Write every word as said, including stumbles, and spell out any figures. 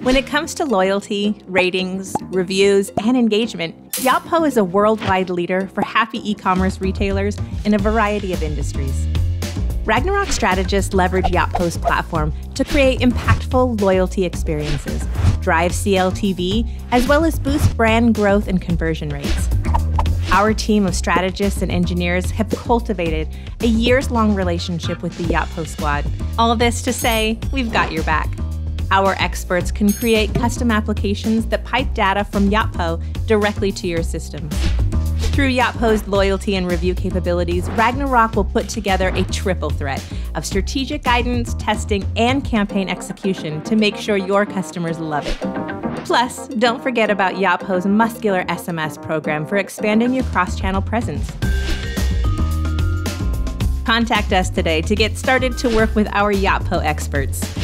When it comes to loyalty, ratings, reviews, and engagement, Yotpo is a worldwide leader for happy e-commerce retailers in a variety of industries. Ragnarok strategists leverage Yotpo's platform to create impactful loyalty experiences, drive C L T V, as well as boost brand growth and conversion rates. Our team of strategists and engineers have cultivated a years-long relationship with the Yotpo squad. All this to say, we've got your back. Our experts can create custom applications that pipe data from Yotpo directly to your systems. Through Yotpo's loyalty and review capabilities, Ragnarok will put together a triple threat of strategic guidance, testing, and campaign execution to make sure your customers love it. Plus, don't forget about Yotpo's muscular S M S program for expanding your cross-channel presence. Contact us today to get started to work with our Yotpo experts.